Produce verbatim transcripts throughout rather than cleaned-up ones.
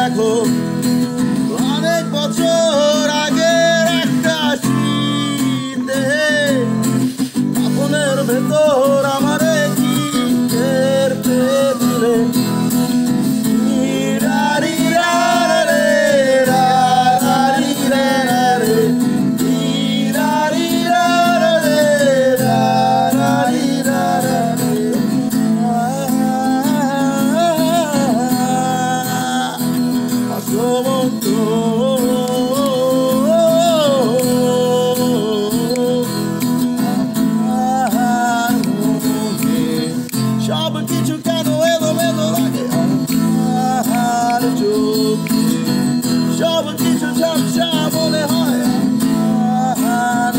দেখো অনেক বছর আগের একটা শীতে আপনের ভেতর আমারে কি টের পেয়েছিলে সব কিছু কেন এলো মেলো লাগে আর চোখে সব কিছু ঝাপসা মনে হয় আর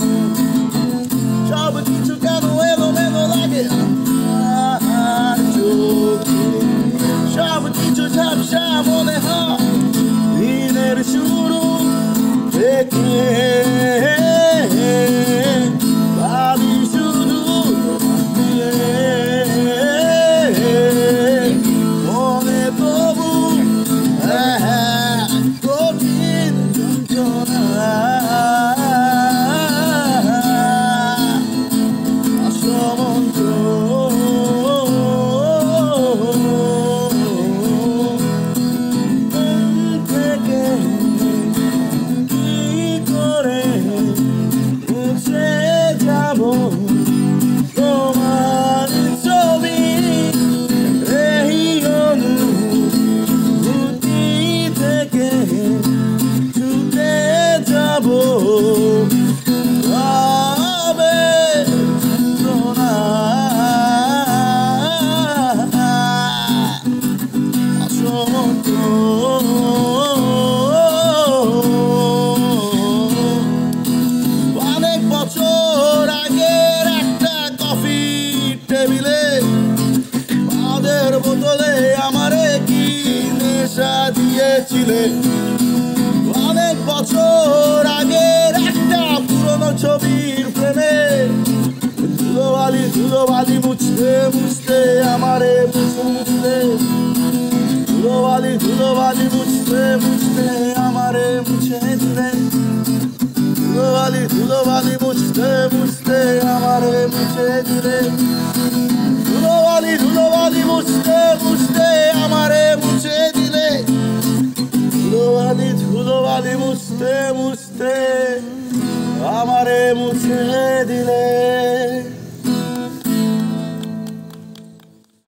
সব কিছু কেন এলো মেলো লাগে আর চোখে সব কিছু ঝাপসা মনে হয় দিনের শুরু থেকে ভাবি শুধু মনে তবু কঠিন যন্ত্রণা সমন্ত্র থেকে কি করে মুছে যাব তোমার ছবি এই অনুভূতি থেকে ছুটে যাব ভাবে যন্ত্রণা সমন্ত্র অনেক বছর আগের একটা কফি টেবিলে আমাদের বোতলে আমারে কি নেশা দিয়েছিলে অনেক বছর আগের একটা পুরনো ছবির প্রেমে ধুলোবালি ধুলোবালি মুছতে মুছতে আমারে মুছতে ধুলোবালি ধুলোবালি মুছতে মুছতে আমারে মুছে দিলে ধুলোবালি ধুলোবালি মুছতে মুছতে আমারে মুছে দিলে ধুলোবালি ধুলোবালি মুছতে মুছতে আমারে মুছে দিলে ধুলোবালি ধুলোবালি মুছতে মুছতে আমারে মুছে